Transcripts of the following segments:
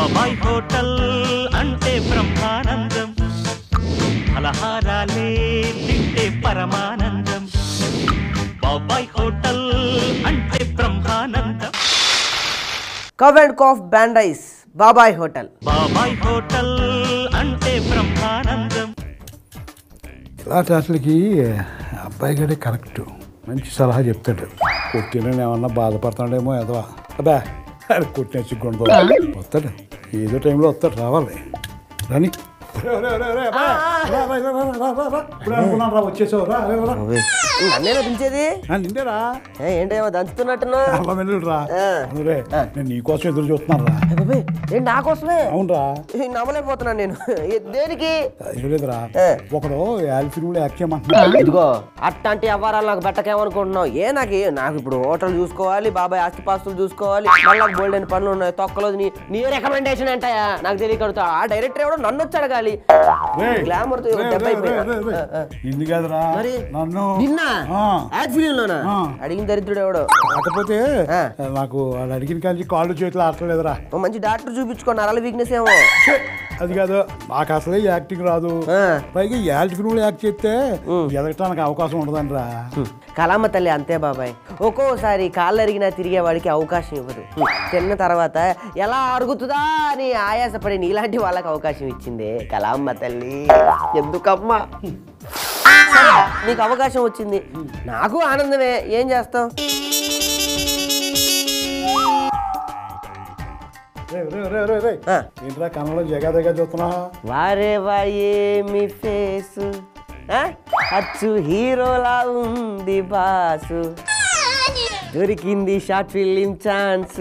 బాబాయ్ హోటల్ అంటే బ్రహ్మానందం, ఫలహారాలే తింటే పరమానందం. బాబాయ్ హోటల్ అంటే బ్రహ్మానందం. కవ్ అండ్ కాఫ్ బ్యాండైస్ బాబాయ్ హోటల్. బాబాయ్ హోటల్ అంటే బ్రహ్మానందం. ఇలాంటి వాటికి అబ్బాయి గడే కరెక్ట్, మంచి సలహా చెప్తాడు. కొట్టినని ఏమన్నా బాధపడతాడేమో ఎదవా, అబ్బా కొట్టిన చిక్కుండదు వస్తాడు, ఏదో టైంలో వస్తాడు, రావాలి రాని. వచ్చేసావు నన్నేనా పిలిచేది? నిండేరా ఏంటేమో దంచుతున్నట్టున్నా? నేను నీకోసం ఎదురు చూస్తున్నాను రా. ఏంటి నా కోసమే? అవునరా, నమ్మలేకపోతున్నాను నేను. దేనికి? లేదురా, ఒకడు ఫిల్మ్లో యాక్ట్ చేయమంటున్నా. ఇదిగో అట్లాంటి వ్యవహారాలు నాకు పెట్టకేమనుకుంటున్నావు? నాకు ఇప్పుడు హోటల్ చూసుకోవాలి, బాబాయ్ ఆస్తిపాస్తులు చూసుకోవాలి, మళ్ళీ బోల్డెన్ పనులు ఉన్నాయి. తొక్కలో నీ రికమెండేషన్ ఏంటయా నాకు తెలియకడుతా. ఆ డైరెక్టర్ ఎవడో నన్ను వచ్చి అడగాలి. గ్లామర్ నిన్ను కాదురా, నన్ను. నిన్న అడిగిన దరిద్రుడు ఎవడో. కాకపోతే నాకు వాళ్ళు అడిగిన కానీ కాళ్ళు చేతులు ఆడలేదురా. మంచి డాక్టర్ చూపించుకో, నరాల వీక్నెస్ ఏమో. అది కాదు, నాకు అసలే యాక్టింగ్ రాదు, పైగా యాక్ట్ ఫిల్మ్ యాక్ట్ చేస్తే ఎదగటానికి అవకాశం ఉండదండి రా. కళామ తల్లి అంతే బాబాయ్, ఒక్కోసారి కాళ్ళు అరిగినా తిరిగేవాడికి అవకాశం ఇవ్వదు. తిన్న తర్వాత ఎలా అరుగుతుందా అని ఆయాసపడి నీలాంటి వాళ్ళకి అవకాశం ఇచ్చింది కళామ్మ తల్లి. ఎందుకమ్మా నీకు అవకాశం వచ్చింది, నాకు ఆనందమే. ఏం చేస్తాం? ఏంట్రా కన్నడలో జగదగా చూస్తున్నా? వారే వాయేమి ఫేసు, అచ్చు హీరోలా ఉంది బాసు, దొరికింది షార్ట్ ఫిలిం ఛాన్స్,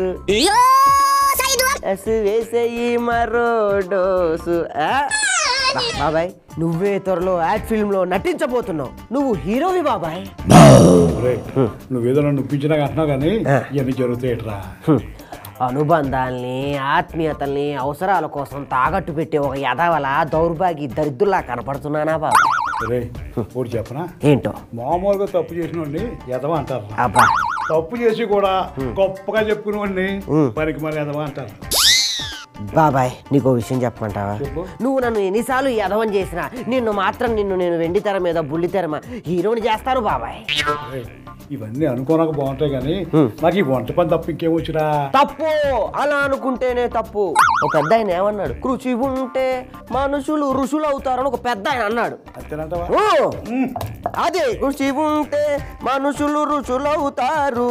వేసే ఈ మరో డోసు. బాబాయ్ నువ్వే త్వరలో యాడ్ ఫిల్మ్ లో నటించబోతున్నావు, నువ్వు హీరోవి బాబాయ్. నువ్వేదో నన్ను ఒప్పించినా అంటున్నావు కానీ ఇవన్నీ జరుగుతాయిట్రా. అనుబంధాల్ని, ఆత్మీయతల్ని అవసరాల కోసం తాగట్టు పెట్టే ఒక యదవల దౌర్భాగ్య దరిద్రులా కనపడుతున్నానా బాబా? ఒకటి చెప్పనా? ఏంటో? మామూలుగా తప్పు చేసినోడిని యదవ అంటారు. అబ్బా, తప్పు చేసి కూడా గొప్పగా చెప్పుకునేవాడిని పనికి మరి యదవ అంటారు. బాబాయ్ నీకో విషయం చెప్పమంటావా? నువ్వు నన్ను ఎన్నిసార్లు యదవని చేసినా నిన్ను నేను వెండి తెర మీద బుల్లి తెర హీరోని చేస్తాను బాబాయ్. ఇవన్నీ అనుకోనక బాగుంటాయి కానీ నాకు ఈ వంట పని తప్పు ఇంకేమొచ్చిరా? తప్పు అలా అనుకుంటేనే తప్పు. ఒక పెద్ద ఆయన ఏమన్నాడు? కృషి ఉంటే మనుషులు ఋషులు అవుతారని ఒక పెద్ద ఆయన అన్నాడు. అదే, కృషి ఉంటే మనుషులు ఋషులవుతారు,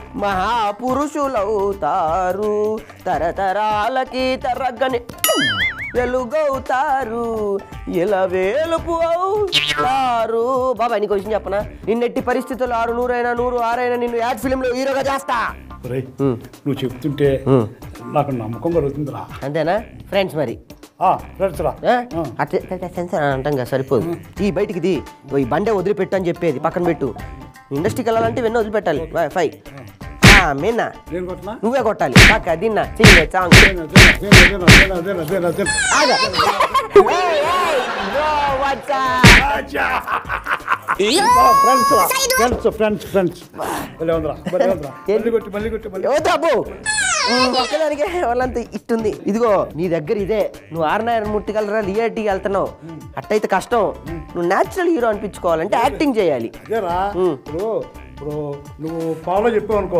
మహాపురుషులవుతారు, తరతరాలకి తరగని వెలుగవుతారు, ఇలా వేలుపు అవుతారు. బాబాయ్ నీకు విషయం చెప్పనా? నిన్నెట్టి పరిస్థితుల్లో 600 6 నిన్ను యాడ్ ఫిల్మ్ లో హీరోగా చేస్తా. నువ్వు చెప్తుంటే నాకు నమ్మకం కలుగుతుందిరా. అంతేనా ఫ్రెండ్స్? మరి అంటాం కదా, సరిపోదు. ఈ బయటికి ది ఈ బండే వదిలిపెట్టు అని చెప్పేది పక్కన పెట్టు. ఇండస్ట్రీకి వెళ్ళాలంటే ఇవన్నీ వదిలిపెట్టాలి. ఫైవ్ మీనా నువ్వే కొట్టాలి. పక్క దిన్నా చెయ్యి సాంగ్. ఒక్కదానికే వాళ్ళంతా ఇట్టుంది. ఇదిగో నీ దగ్గర ఇదే, నువ్వు ఆర్నాయన ముట్టిగలరా లియాటికి వెళ్తున్నావు, అట్టయితే కష్టం. నువ్వు న్యాచురల్ హీరో అనిపించుకోవాలంటే యాక్టింగ్ చేయాలి. నువ్వు పావులో చెప్పావు అనుకో,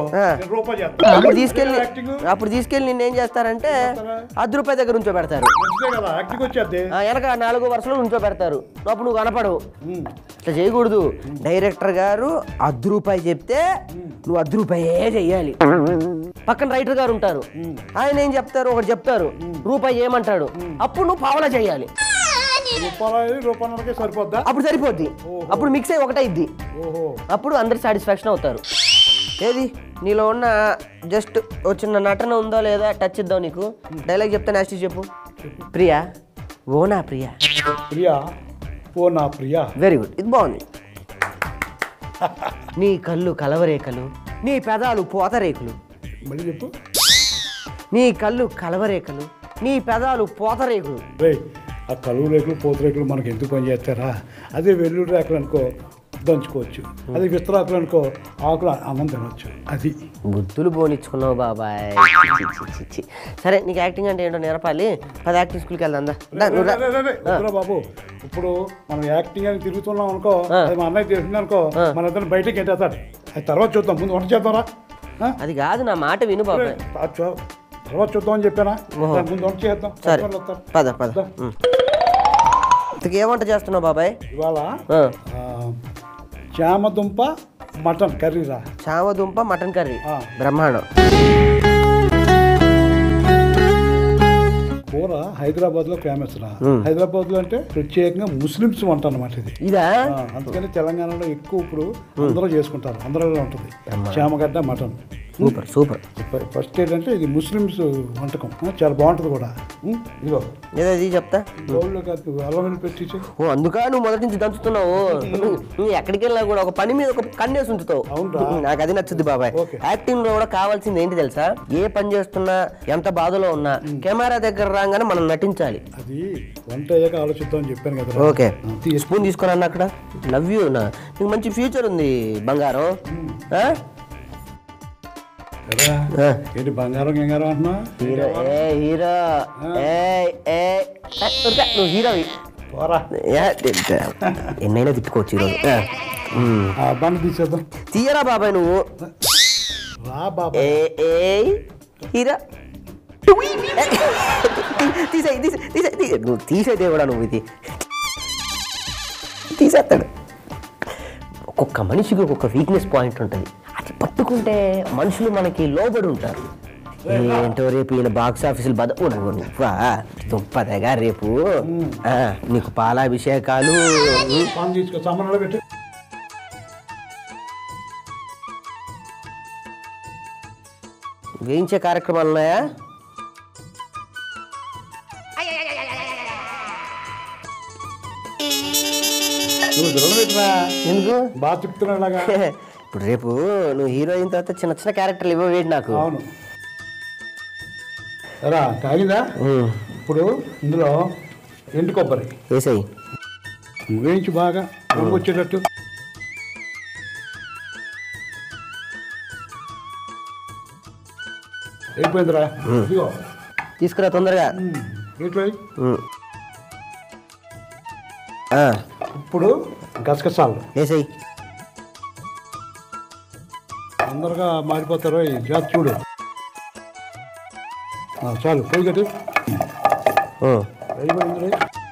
అప్పుడు తీసుకెళ్ళి నిన్నేం చేస్తారంటే ₹10 దగ్గర ఉంచో పెడతారు, వెనక 4 వరుసలో ఉంచో పెడతారు. అప్పుడు నువ్వు కనపడవు. ఇట్లా చేయకూడదు. డైరెక్టర్ గారు ₹10 చెప్తే నువ్వు ₹10 చెయ్యాలి. పక్కన రైటర్ గారు ఉంటారు, ఆయన ఏం చెప్తారు? ఒకటి చెప్తారు, రూపాయి ఏమంటాడు, అప్పుడు నువ్వు పావలా చేయాలి. అప్పుడు సరిపోద్ది. అప్పుడు మిక్స్ అయ్యి ఒకటైద్ది. అప్పుడు అందరు సాటిస్ఫాక్షన్ అవుతారు. ఏది నీలో ఉన్న జస్ట్ వచ్చిన నటన ఉందో లేదా టచ్ ఇద్దాం. నీకు డైలాగ్ చెప్తా, నెక్స్ట్ చెప్పు. ప్రియా ఓ నా ప్రియా, ప్రియా ఓ నా ప్రియా. వెరీ గుడ్, ఇది బాగుంది. నీ కళ్ళు కలవరేఖలు, నీ పెదాలు పోతరేకులు. మళ్ళీ చెప్పు. నీ కళ్ళు కలవరేఖలు, నీ పెదాలు పోతరేకులు. ఆ కలువు రేకులు పోతరేకులు మనకు ఎందుకు పని చేస్తారా? అదే వెల్లుల్లి రేకులు అనుకో, దంచుకోవచ్చు. అది విస్తరాకులు అనుకో ఆకులు అన్నం తినవచ్చు. అది బుద్ధులు పోనిచ్చుకున్నావు బాబాయ్. సరే నీకు యాక్టింగ్ అంటే ఏంటో నేర్పాలి. 10 యాక్టింగ్ స్కూల్కి వెళ్దా బాబు. ఇప్పుడు మనం యాక్టింగ్ అని తిరుగుతున్నాం అనుకో, అది మా అన్నయ్య తెలిసింది అనుకో, మన ఇద్దరు బయటకి ఎంటేస్తాడు. అది తర్వాత చూద్దాం, ముందు వంట చేద్దాంరా. అది కాదు, నా మాట విను బాబాయ్. తర్వాత చూద్దాం అని చెప్పానా, ముందు వంట చేద్దాం. సరే పద పద. ఏ వంట చేస్తున్నావు బాబాయ్ ఇవాళ? చామదుంప మటన్ కర్రీ రా. చామదుంప మటన్ కర్రీ బ్రహ్మాండం. కూర హైదరాబాద్ లో ఫేమస్ రా. హైదరాబాద్ లో అంటే ప్రత్యేకంగా ముస్లిమ్స్ వంట అన్నమాట ఇది. ఇదా? అందుకని తెలంగాణలో ఎక్కువ ఇప్పుడు అందరూ చేసుకుంటారు. అందరిలో ఉంటుంది చామగడ్డ మటన్. Super super. ఫస్ట్ ఏంటంటే ఇది ముస్లిమ్స్ వంటకం, చాలా బాగుంటుంది కూడా. ఇదిగో ఏదో ఇది చెప్తా. బౌల్లో కాదు, అల్లం వెల్లుల్లి పెట్టి. ఓ అందుకా నువ్వు మొదటి నుంచి దంచుతున్నావు. నువ్వు ఎక్కడికి వెళ్ళినా కూడా ఒక పని మీద ఒక కన్నేసి ఉంచుతావు. నాకు అది నచ్చుద్ది బాబాయ్. యాక్టింగ్ లో కూడా కావాల్సింది ఏంటి తెలుసా? ఏ పని చేస్తున్నా, ఎంత బాధలో ఉన్నా కెమెరా దగ్గర రాగానే మనం నటించాలి. అది వంట అయ్యాక ఆలోచిద్దాం అని చెప్పాను కదా. ఓకే, స్పూన్ తీసుకున్నా అక్కడ. Love you. నీకు మంచి ఫ్యూచర్ ఉంది బంగారం. ఏంటి బంగారం గంగారం అంటున్నా? హీరో హీరో నువ్వు హీరో ఎన్నైనా తిట్టుకోవచ్చు ఈరోజు. బండి తీసేద్దాం. తీయరా బాబాయ్ నువ్వు. రా బాబాయ్. హీరో తీసేయి నువ్వు తీసేదే కూడా. నువ్వు ఇది తీసేస్తాడు. ఒక్కొక్క మనిషికి ఒక్కొక్క వీక్నెస్ పాయింట్ ఉంటుంది. అది పట్టుకుంటే మనుషులు మనకి లోబడి ఉంటారు. ఏంటో రేపు ఈయన బాక్స్ ఆఫీసులు దుంపదగా రేపు నీకు పాలాభిషేకాలు. వేయించే కార్యక్రమాలు ఉన్నాయా? ఎందుకు బాగా చెప్తున్నా? ఇప్పుడు రేపు నువ్వు హీరోయిన్ తర్వాత చిన్న చిన్న క్యారెక్టర్లు ఇవ్వవేటి నాకు. అవును రా. తాగిందా? ఇప్పుడు ఇందులో ఎండు కొబ్బరి వేసాయి, వేయించి బాగా రంగు వచ్చేటట్టు. అయిపోయిందిరా. తీసుకురా తొందరగా. ఇప్పుడు గసగసాలు వేసాయి. తొందరగా మారిపోతారు. జాతి చూడు. చాలు పొయ్యి కట్టి. అయిపోయింది.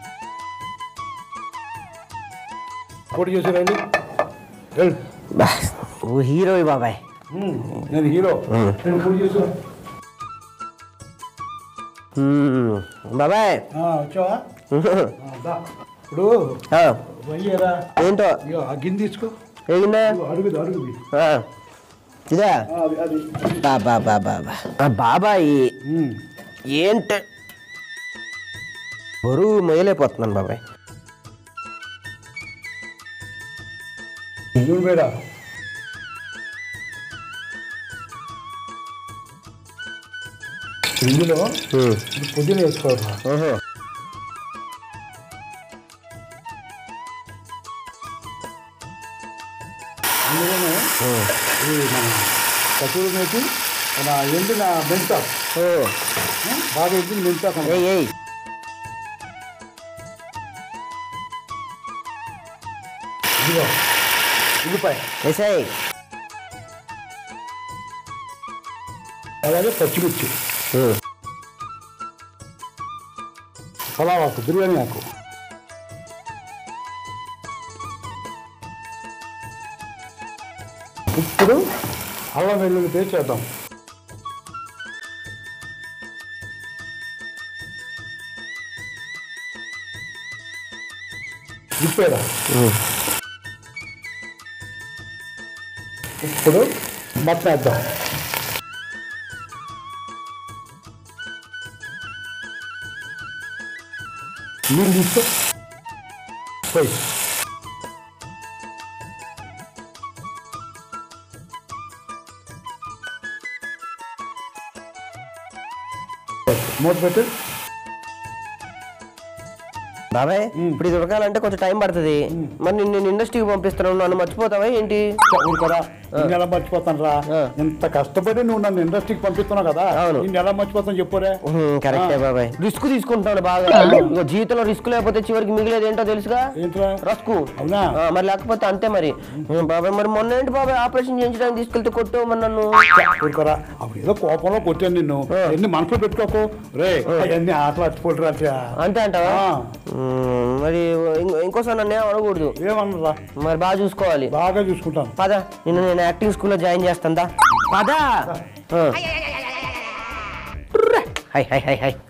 పోటీ చేసి రండి. ఓ హీరో బాబాయ్. నేను హీరో. నేను పోటీ చేసా బాబాయ్. వచ్చావా? ఇప్పుడు ఏంటో ఆ గిన్నె తీసుకో. ఏగిందా? అడుగుది అడుగుది. ఇదా బాబాయ్? ఏంట బరువు మొయ్యలేకపోతున్నాను బాబాయ్. మేడా ఇందులో పుదీనా వేసుకోవాలి. అందులోనే మన కసూరి మేతి, మన ఎండిన మెంతాకు, బాగా ఎండిన మెంతాకు. ఇదిగో ఉల్లిపాయ వేసాయి. అలాగే పచ్చిమిర్చి, పలావ్ ఆకు, బిర్యానీ ఆకు, ఇప్పుడు అల్లం వెల్లుల్లి పేస్ట్ చేద్దాం. ఇప్పేదా. ఇప్పుడు మటన్ వేద్దాం. నీళ్ళు తీసుకో పోయి. మూత పెట్టు. బాబాయ్ ఇప్పుడు ఇది ఉడకాలంటే కొంచెం టైం పడుతుంది. మరి నేను ఇండస్ట్రీకి పంపిస్తున్నాను, నన్ను మర్చిపోతావా ఏంటి? కదా నేను ఎలా మర్చిపోతాను రా, ఇంత కష్టపడి నువ్వు నన్ను ఇండస్ట్రీకి పంపిస్తున్నావు కదా, నేను ఎలా మర్చిపోతాను చెప్పురే. కరెక్టే బాబాయ్, రిస్క్ తీసుకుంటాను బాగా. జీవితంలో రిస్క్ లేకపోతే చివరికి మిగిలేదు ఏంటో తెలుసుగా, రస్కు. అవునా? మరి లేకపోతే అంతే మరి. బాబాయ్ మరి మొన్న ఏంటి బాబాయ్ ఆపరేషన్ చేయించడానికి తీసుకెళ్తే కొట్టావు మరి నన్ను. ఊరుకోరా, అప్పుడు ఏదో కోపంలో కొట్టాను నిన్ను, ఎన్ని మనసులో పెట్టుకోకు రే, అవన్నీ ఆటలు అచ్చిపోతురా. అంతే అంటావా? మరి ఇంకోసారి నన్ను ఏం అనకూడదు. ఏమన్నా మరి బాగా చూసుకోవాలి. బాగా చూసుకుంటాను. పద, నేను యాక్టింగ్ స్కూల్లో జాయిన్ చేస్తాను. పద. Hi hi hi hi.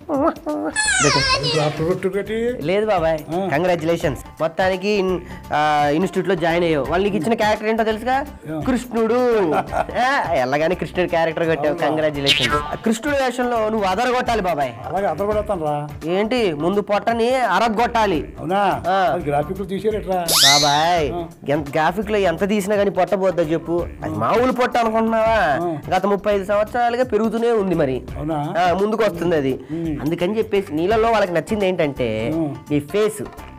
లేదు బాబాయ్, కంగ్రాచులేషన్స్. మొత్తానికి ఇన్స్టిట్యూట్ లో జాయిన్ అయ్యావు. వాళ్ళకి ఇచ్చిన క్యారెక్టర్ ఏంటో తెలుసుగా, కృష్ణుడు. ఎలాగానే కృష్ణుడు క్యారెక్టర్ కొట్టావు, కంగ్రాచులేషన్స్. కృష్ణుడు వేషంలో నువ్వు అదరగొట్టాలి బాబాయ్. అలాగే అదరగొడతాను రా. ఏంటి, ముందు పొట్టని అరగొట్టాలి. అవునా? గ్రాఫిక్ తీసేరేట్రా బాబాయ్, గ్రాఫిక్ లో ఎంత తీసినా కానీ పొట్ట పోద్దా చెప్పు? అది మామూలు పొట్ట అనుకుంటున్నావా? గత 35 సంవత్సరాలుగా పెరుగుతూనే ఉంది. మరి ముందుకు వస్తుంది అది. అందుకని చెప్పేసి నీళ్ళలో వాళ్ళకి నచ్చింది ఏంటంటే ఈ ఫేస్,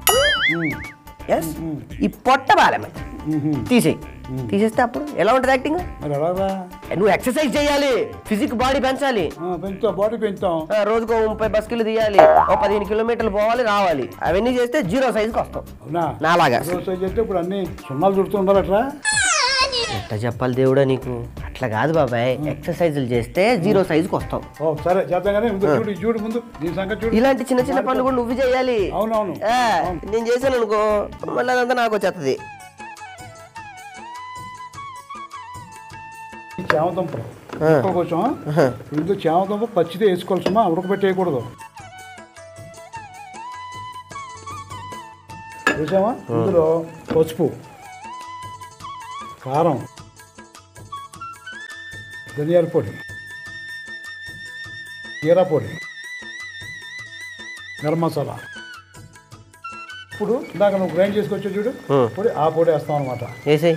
ఈ పొట్ట బాలమే తీసేయి. తీసేస్తే అప్పుడు ఎలా ఉంటుంది యాక్టింగ్? నువ్వు ఎక్సర్సైజ్ చేయాలి, ఫిజిక్ బాడీ పెంచాలి. బాడీ పెంచుతాం. రోజుకో 30 బస్కిలు తీయాలి, 15 కిలోమీటర్లు పోవాలి రావాలి. అవన్నీ చేస్తే 0 సైజ్కి వస్తావు. నాలాగా ఇప్పుడు అన్ని సున్నాలు చుడుతూ ఉండాలట్రా. ఎట్లా చెప్పాలి దేవుడా నీకు? అట్లా కాదు బాబాయ్, ఎక్సర్సైజులు చేస్తే 0 సైజుకి వస్తావు. ఇలాంటి చిన్న చిన్న పనులు కూడా నువ్వు చేయాలి. అవునవును, నేను చేశాను అనుకో మళ్ళీ అదంతా నాకు వచ్చేస్తుంది. చామదుంప కొంచెం ఇందులో చామదుంప పచ్చిదే వేసుకోవాల్సమ్మా, ఉడకబెట్టేయకూడదు. చూసామా? ఇందులో పసుపు, కారం, ధనియాల పొడి, జీరా పొడి, గరం మసాలా. ఇప్పుడు ఇందాక నువ్వు గ్రైండ్ చేసుకొచ్చా చూడు పొడి, ఆ పొడి వేస్తాం అనమాట. వేసేయి.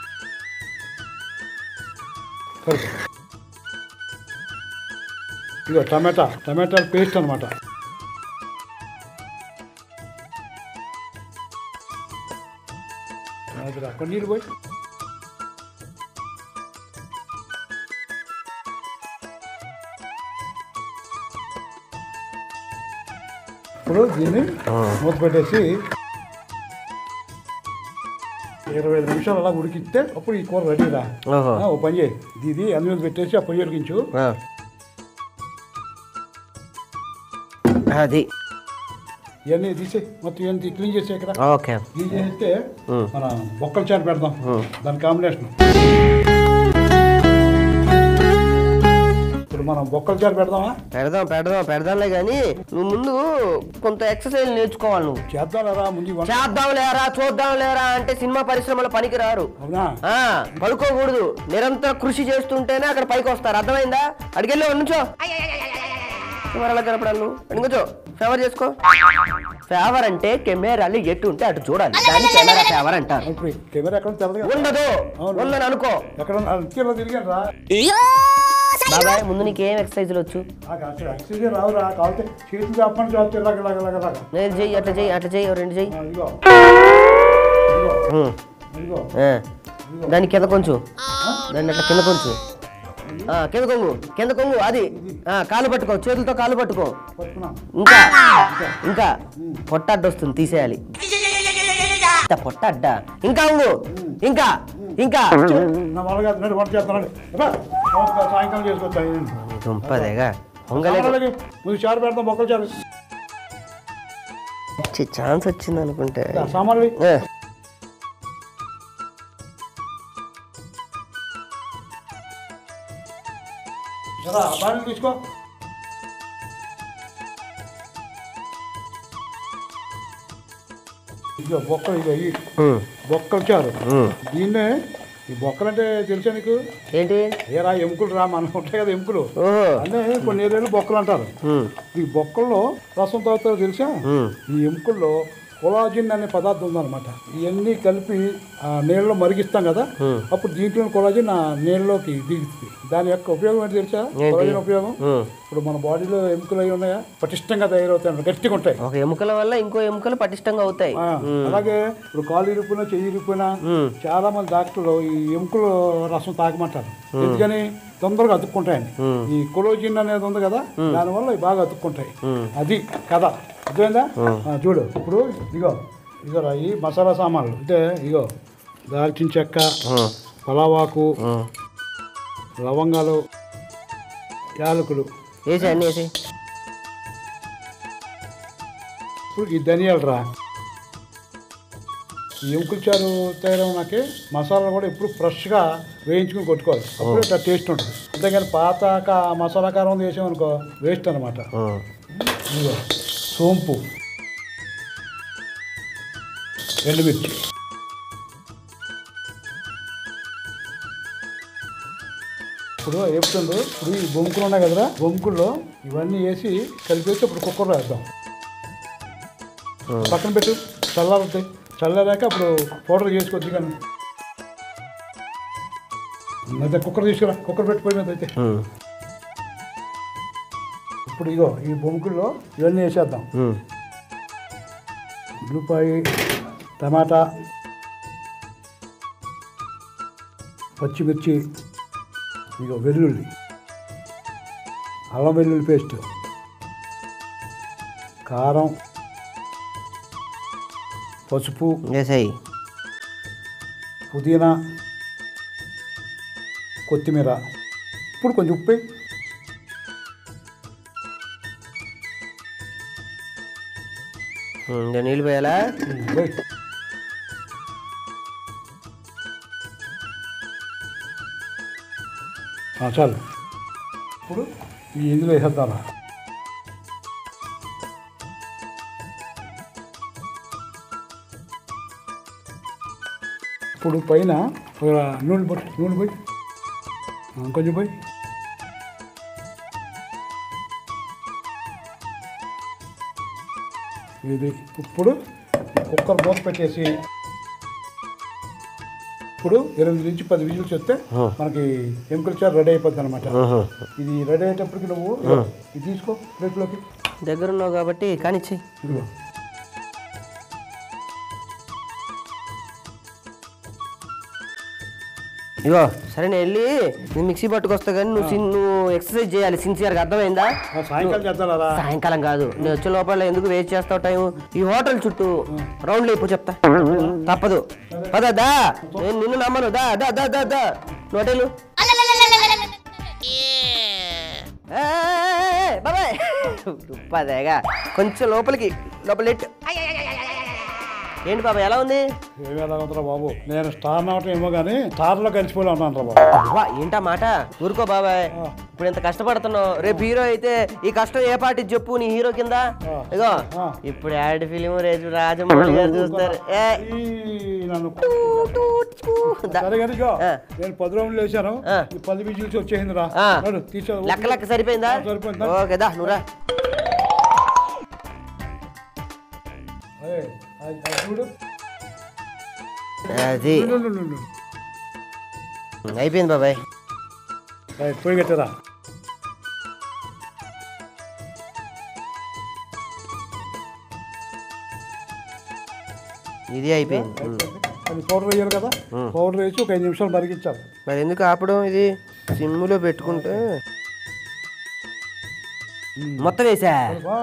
ఇదిగో టమాటాల పేస్ట్ అనమాట. కొన్ని నీళ్ళు పోయి ఇప్పుడు దీన్ని మూత పెట్టేసి 25 నిమిషాలు అలా ఉడికిస్తే అప్పుడు ఈ కూర రెడీరా. ఓ పని చేయి, ఇది అందులో పెట్టేసి ఆ పొయ్యి ఉడికించు. అది ఇవన్నీ తీసే మొత్తం ఇవన్నీ క్లీన్ చేసే ఇక్కడ. ఓకే, క్లీన్ చేస్తే మన బొక్కల చారు పెడదాం, దాని కాంబినేషన్. ఇప్పుడు మనం బొక్కల చారు పెడదామా? పెడదాంలే కానీ నువ్వు ముందు కొంత ఎక్సర్సైజ్ నేర్చుకోవాలి. నువ్వు చేద్దాంలేరా, ముందు చూద్దాం లేరా అంటే సినిమా పరిశ్రమలో పనికి రారు. పడుకోకూడదు, నిరంతర కృషి చేస్తుంటేనే అక్కడ పైకి వస్తారు. అర్థమైందా? అడిగెళ్ళి నుంచో కెమెరాలో కనపడాలి. అడిగొచ్చో ఫేవర్ చేసుకో. ఫేవర్ అంటే కెమెరాలు ఎటు ఉంటే అటు చూడాలి, దాన్ని కెమెరా ఫేవర్ అంటారు. కెమెరా ఎక్కడ ఉండదు, ఉందని అనుకో. బాబాయ్, ముందు నీకేం ఎక్సర్సైజులు వచ్చు? చెయ్యి, అట్లా చెయ్యి, 2 చెయ్యి. దాన్ని కింద కొంచెం, దాన్ని అట్లా కింద కొంచెం, కింద కొంగు. అది కాలు పట్టుకో, చేతులతో కాలు పట్టుకో. ఇంకా పొట్ట అడ్డు వస్తుంది, తీసేయాలి. పొట్ట అడ్డ. ఇంకా ఇంకా దుంపదేగా ఛాన్స్ వచ్చింది అనుకుంటే. తీసుకో. ఇదిగో బొక్కలు, ఇదిగో బొక్కల చారు. దీన్నే ఈ బొక్కలు అంటే తెలుసా నీకు? ఏంటి? ఏరా ఎముకలు రా, మనం ఉంటాయి కదా ఎముకలు, అన్నీ కొన్ని ఏరియాలు బొక్కలు అంటారు. ఈ బొక్కల్లో రసం తాగుతారు తెలుసా? ఈ ఎముకల్లో కొలాజిన్ అనే పదార్థం ఉందన్నమాట. ఇవన్నీ కలిపి ఆ నీళ్ళలో మరిగిస్తాం కదా, అప్పుడు దీంట్లో కొలాజిన్ ఆ నీళ్ళలోకి దిగుతుంది. దాని యొక్క ఉపయోగం ఏంటి తెలుసా? కొలాజిన్ ఉపయోగం ఇప్పుడు మన బాడీలో ఎముకలు అవి ఉన్నాయా, పటిష్టంగా తయారవుతాయి, గట్టిగా ఉంటాయి. ఒక ఎముకల వల్ల ఇంకో ఎముకలు పటిష్టంగా అవుతాయి. అలాగే ఇప్పుడు కాలు ఇరిపోయినా చెయ్యి ఇరిపోయినా చాలా మంది డాక్టర్లు ఈ ఎముకలు రసం తాగమంటారు. ఎందుకని? తొందరగా అతుక్కుంటాయండి. ఈ కొలాజిన్ అనేది ఉంది కదా, దానివల్ల ఇవి బాగా అతుక్కుంటాయి. అది కదా, అర్థమైందా? చూడు ఇప్పుడు ఇగో ఈ మసాలా సామాన్లు అంటే ఇగో దాల్చిన చెక్క, పలావాకు, లవంగాలు, యాలకులు వేసి అన్నీ వేసి. ఇప్పుడు ఈ ధనియాలు రా. ఈ ఎముకల చారు తయారవడానికి మసాలా కూడా ఎప్పుడు ఫ్రెష్గా వేయించుకుని కొట్టుకోవాలి, అప్పుడు ఇట్లా టేస్ట్ ఉంటుంది. అంతేగాని పాత మసాలా కారం వేసామనుకో వేస్ట్ అనమాట. ఇదిగో సోంపు, ఎండుమిర్చి, ఇప్పుడు వేపుతుండ్రు. ఇప్పుడు ఈ బొంకులు ఉన్నాయి కదరా, బొంకుల్లో ఇవన్నీ వేసి కలిపేసి ఇప్పుడు కుక్కర్లో వేద్దాం. పక్కన పెట్టు, చల్లారుతాయి. చల్లారాక అప్పుడు పౌడర్ చేసుకోవచ్చు. కానీ అయితే కుక్కర్ తీసుకురా, కుక్కర్ పెట్టిపోయినది అయితే. ఇప్పుడు ఇగో ఈ బొంకుల్లో ఇవన్నీ వేసేద్దాం. ఉల్లిపాయ, టమాటా, పచ్చిమిర్చి, ఇగో వెల్లుల్లి, అల్లం వెల్లుల్లి పేస్ట్, కారం, పసుపు, పుదీనా, కొత్తిమీర. ఇప్పుడు కొంచెం ఉప్పు, నీళ్ళు పోయాలా? చాలు. ఇప్పుడు ఈ ఇందులో వేసేద్దాం. ఇప్పుడు పైన నూనె పోయి కొంచెం పోయి ఇది. ఇప్పుడు కుక్కర్ మూత పెట్టేసి ఇప్పుడు 8 నుంచి 10 విజిల్స్ వస్తే మనకి ఎముకల చారు రెడీ అయిపోద్ది అనమాట. ఇది రెడీ అయ్యేటప్పటికి నువ్వు ఇది తీసుకో ప్లేట్లోకి. దగ్గరున్నావు కాబట్టి కానిచ్చి. ఇదిగో ఇగో సరే, నేను వెళ్ళి నేను మిక్సీ పట్టుకొస్తా, కానీ నువ్వు ఎక్సర్సైజ్ చేయాలి సిన్సియర్గా, అర్థమైందా? సాయంకాలం చేద్దాం. సాయంకాలం కాదు, నేను వచ్చే లోపల ఎందుకు వేస్ట్ చేస్తావు టైం? ఈ హోటల్ చుట్టూ రౌండ్లు అయిపో, చెప్తా. తప్పదు, పదా. నేను నిన్ను నమ్మను. దా దా దా దా దా హోటలు. బాబాయ్ పదేగా కొంచెం లోపలికి లోపలెట్టు. ఏంటి బాబా ఎలా ఉంది? ఏమేలా బాబు, నేను స్టార్ అవటం ఏమో కానీ స్టార్లో కలిసిపోలే ఉన్నాను రా బాబు. ఏంటా మాట? ఊరుకో బాబాయ్, ఇప్పుడు ఇంత కష్టపడుతున్నావు, రేపు హీరో అయితే ఈ కష్టం ఏ పార్టీ చెప్పు నీ హీరో కింద. ఇగో ఇప్పుడు యాడ్ ఫిలిం రాజమౌళి గారు చూస్తారు. నేను 10 రౌండ్లు వేసాను, 10 విజిల్స్ వచ్చేసింది రా. లెక్క సరిపోయిందా? ఓకేదా నువ్వురా. అది అయిపోయింది బాబాయ్. పోయి కట్టరా. ఇది అయిపోయింది. అది పౌడర్ వేయాలి కదా, పౌడర్ వేసి ఒక 5 నిమిషాలు మరిగించాలి. మరి ఎందుకు ఆపడం? ఇది సిమ్లో పెట్టుకుంటే మొత్తం వేసా.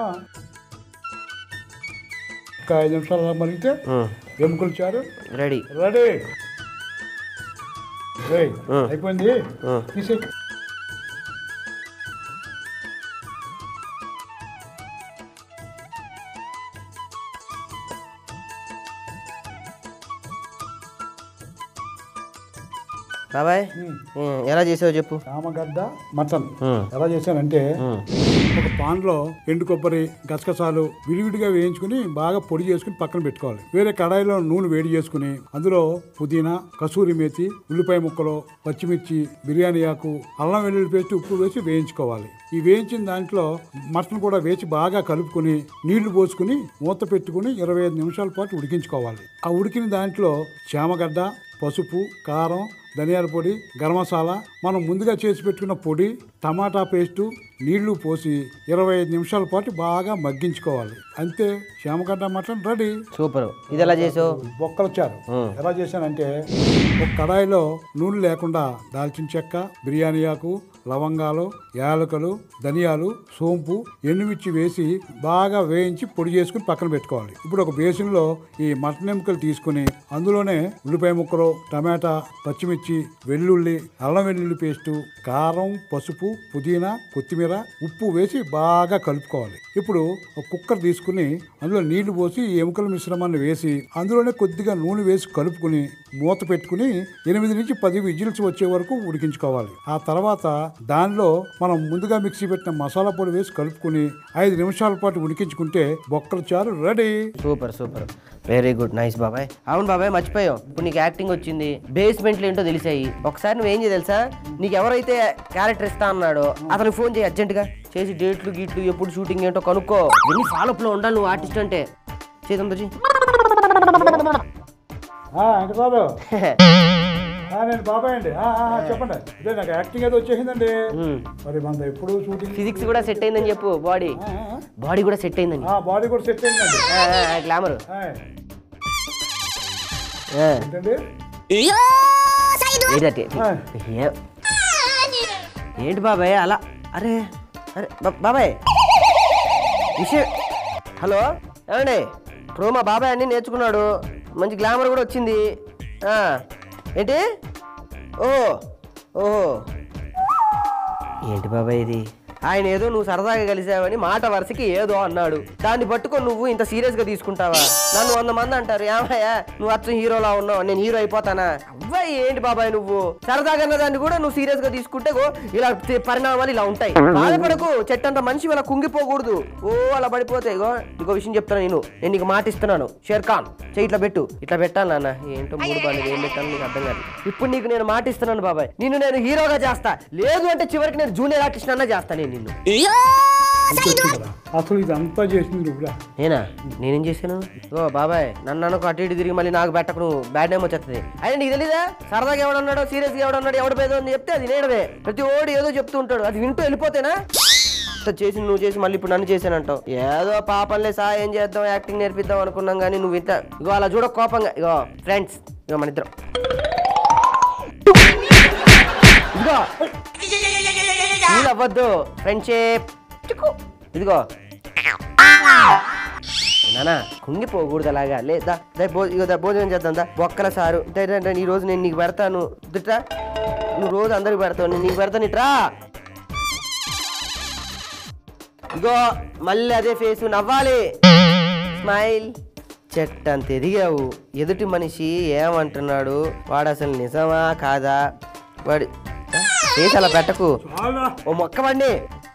ఒక 5 నిమిషాలు మరిగితే ఎముకల చారు రెడీ. అయిపోయింది, తీసే. బాబాయ్ ఎలా చేసావు చెప్పు. చామగడ్డ మటన్ ఎలా చేశానంటే ఒక పాన్లో ఎండు కొబ్బరి గసగసాలు విడివిడిగా వేయించుకుని బాగా పొడి చేసుకుని పక్కన పెట్టుకోవాలి. వేరే కడాయిలో నూనె వేడి చేసుకుని అందులో పుదీనా, కసూరి మేతి, ఉల్లిపాయ ముక్కలు, పచ్చిమిర్చి, బిర్యానీ ఆకు, అల్లం వెల్లుల్లి పేస్ట్, ఉప్పు వేసి వేయించుకోవాలి. ఈ వేయించిన దాంట్లో మటన్ కూడా వేసి బాగా కలుపుకుని నీళ్లు పోసుకుని మూత పెట్టుకుని 25 నిమిషాల పాటు ఉడికించుకోవాలి. ఆ ఉడికిన దాంట్లో చామగడ్డ, పసుపు, కారం, ధనియాల పొడి, గరం మసాలా, మనం ముందుగా చేసి పెట్టుకున్న పొడి, టమాటా పేస్టు, నీళ్లు పోసి 25 నిమిషాల పాటు బాగా మగ్గించుకోవాలి. అంతే, చామగడ్డ మటన్ రెడీ. సూపర్. ఇది ఎలా చేసావు? బొక్కల చారు ఎలా చేశానంటే, ఒక కడాయిలో నూనె లేకుండా దాల్చిన చెక్క, బిర్యానీ ఆకు, లవంగాలు, యాలకులు, ధనియాలు, సోంపు, ఎండుమిర్చి వేసి బాగా వేయించి పొడి చేసుకుని పక్కన పెట్టుకోవాలి. ఇప్పుడు ఒక బేసిన్లో ఈ మటన్ ఎముకలు తీసుకుని అందులోనే ఉల్లిపాయ ముక్కలు, టమాటా, పచ్చిమిర్చి, వెల్లుల్లి, అల్లం వెల్లుల్లి పేస్టు, కారం, పసుపు, పుదీనా, కొత్తిమీర, ఉప్పు వేసి బాగా కలుపుకోవాలి. ఇప్పుడు ఒక కుక్కర్ తీసుకుని అందులో నీళ్లు పోసి ఈ ఎముకల మిశ్రమాన్ని వేసి అందులోనే కొద్దిగా నూనె వేసి కలుపుకుని మూత పెట్టుకుని 8 నుంచి 10 విజిల్స్ వచ్చే వరకు ఉడికించుకోవాలి. ఆ తర్వాత దానిలో మనం ముందుగా మిక్సీ పెట్టిన మసాలా పొడి వేసి కలుపుకుని 5 నిమిషాల పాటు ఉడికించుకుంటే బొక్కల చారు ready. Super super, very good, nice బాబాయ్. అవును బాబాయ్, మర్చిపోయావు, ఇప్పుడు నీకు యాక్టింగ్ వచ్చింది, బేస్మెంట్లు ఏంటో తెలిసాయి. ఒకసారి నువ్వేం చేయ తెలుసా, నీకు ఎవరైతే క్యారెక్టర్ ఇస్తా అన్నాడో అతనికి ఫోన్ చేయి అర్జెంటుగా, చేసి డేట్లు గీట్లు ఎప్పుడు షూటింగ్ ఏంటో కనుక్కో. ఎన్ని ఫాలోఅప్లో ఉండాలి నువ్వు ఆర్టిస్ట్ అంటే. చేద్దాం నేను బాబాయ్ అండి. చెప్పండి. అదే నాకు యాక్టింగ్ ఏదో వచ్చేసిందండి. మరి మన ఎప్పుడు షూటింగ్, ఫిజిక్స్ కూడా సెట్ అయిందని చెప్పు. బాడీ కూడా సెట్ అయిందని. బాడీ కూడా సెట్ అయిందండి. గ్లామర్ ఏంటి బాబాయ్ అలా? అరే అరే బాబాయ్ విషయం. హలో ఏమండి, ఇప్పుడు మా బాబాయ్ అన్నీ నేర్చుకున్నాడు, మంచి గ్లామర్ కూడా వచ్చింది. ఏంటి? ఓహో ఏంటి బాబాయ్ ఇది? ఆయన ఏదో నువ్వు సరదాగా కలిసావని మాట వరుసకి ఏదో అన్నాడు, దాన్ని పట్టుకొని నువ్వు ఇంత సీరియస్గా తీసుకుంటావా? నన్ను 100 మంది అంటారు, ఏమయ్యా నువ్వు అచ్చం హీరోలా ఉన్నావు, నేను హీరో అయిపోతానా? అబ్బాయి ఏంటి బాబాయ్ నువ్వు సరదాగా అన్న దాన్ని కూడా నువ్వు సీరియస్గా తీసుకుంటే ఇలా పరిణామాలు ఇలా ఉంటాయి. బాధపడకు, చెట్టంత మనిషి ఇలా కుంగిపోకూడదు. అలా పడిపోతే ఇంకో విషయం చెప్తాను, నేను నీకు మాట ఇస్తున్నాను. షేర్ ఖాన్ చెయ్యి ఇట్లా పెట్టు, ఇట్లా పెట్టాలి నాన్న. ఏంటో 3 బాగా ఏం పెట్టాను నీకు అర్థం కాదు. ఇప్పుడు నీకు నేను మాట ఇస్తున్నాను బాబాయ్, నేను హీరోగా చేస్తా, లేదు అంటే చివరికి నేను జూనియర్ ఆర్టిస్ట్ అన్నా చేస్తాను. నిన్ను అసలు ఇదంతా చేసింది నేనా? నేనేం చేశాను? బాబాయ్ నన్ను అనుకో, అటు ఇటు తిరిగి మళ్ళీ నాకు పెట్టకు, నువ్వు బ్యాడ్ నేమ్ వచ్చేస్తుంది. అయినా నీకు తెలీదా సరదాగా ఎవడన్నాడో సీరియస్గా ఎవడన్నాడు, ఎవడ పేదో అని చెప్తే అది నేనవే. ప్రతి ఓడి ఏదో చెప్తూ ఉంటాడు, అది వింటూ వెళ్ళిపోతేనా? చేసి నువ్వు చేసి మళ్ళీ ఇప్పుడు నన్ను చేశానంటావు. ఏదో పాపంలే సాయం చేద్దాం, యాక్టింగ్ నేర్పిద్దాం అనుకున్నాం కానీ నువ్వు ఇంత అలా చూడ కోపంగా. ఫ్రెండ్స్ మన ఇద్దరం ఫీల్ అవ్వద్దు, ఫ్రెండ్షిప్. ఇదిగో నానా కుంగిపోకూడదు అలాగా. లేదా భోజనం చేద్దాం దా. బొక్కల సారు ఈ రోజు నేను నీకు పెడతాను, ఇట్రా. నువ్వు రోజు అందరికి పెడతావు, నేను నీకు పెడతాను, ఇట్రా. ఇగో మళ్ళీ అదే ఫేసు, నవ్వాలి, స్మైల్. చెట్టంత ఎదిగావు, ఎదుటి మనిషి ఏమంటున్నాడు, వాడు అసలు నిజమా కాదా, వాడి ఫేస్ అలా పెట్టకు, ఓ మొక్కవండి.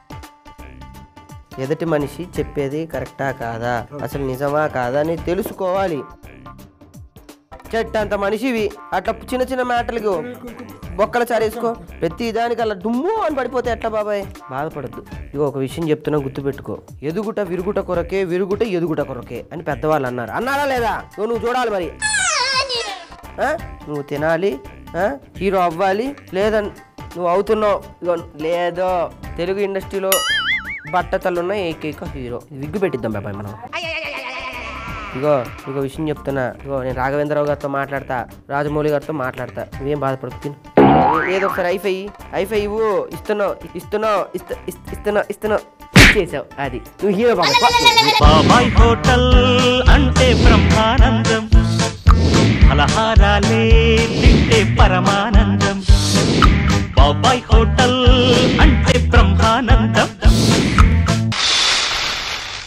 ఎదుటి మనిషి చెప్పేది కరెక్టా కాదా, అసలు నిజమా కాదా అని తెలుసుకోవాలి. చెట్టంత మనిషివి అట్లా చిన్న చిన్న మ్యాటర్లకు బొక్కల చారేసుకో. ప్రతి దానికి అలా దుమ్ము అని పడిపోతే ఎట్లా బాబాయ్? బాధపడద్దు. ఇగో ఒక విషయం చెప్తున్నా, గుర్తుపెట్టుకో. ఎదుగుట విరుగుట కొరకే, విరుగుట ఎదుగుట కొరకే అని పెద్దవాళ్ళు అన్నారు. అన్నారా లేదా? నువ్వు చూడాలి మరి. నువ్వు తినాలి, హీరో అవ్వాలి, లేదా నువ్వు అవుతున్నావు. ఇగో లేదో తెలుగు ఇండస్ట్రీలో బట్టతలున్న ఏకైక హీరో. విగ్గు పెట్టిద్దాం బాబాయ్ మనం. ఇగో విషయం చెప్తున్నా. ఇగో నేను రాఘవేంద్రరావు గారితో మాట్లాడతా, రాజమౌళి గారితో మాట్లాడతా, నువ్వేం బాధపడకు. తిను ఏదో ఒకసారి ఐఫై ఇవ్వు. ఇస్తున్నావు చేసావు, అది నువ్వు హీరో బాబాయ్ హోటల్ అంటే బ్రహ్మానందం, ఫలహారాలే తింటే పరమానందం. బాబాయ్ హోటల్ అంటే బ్రహ్మ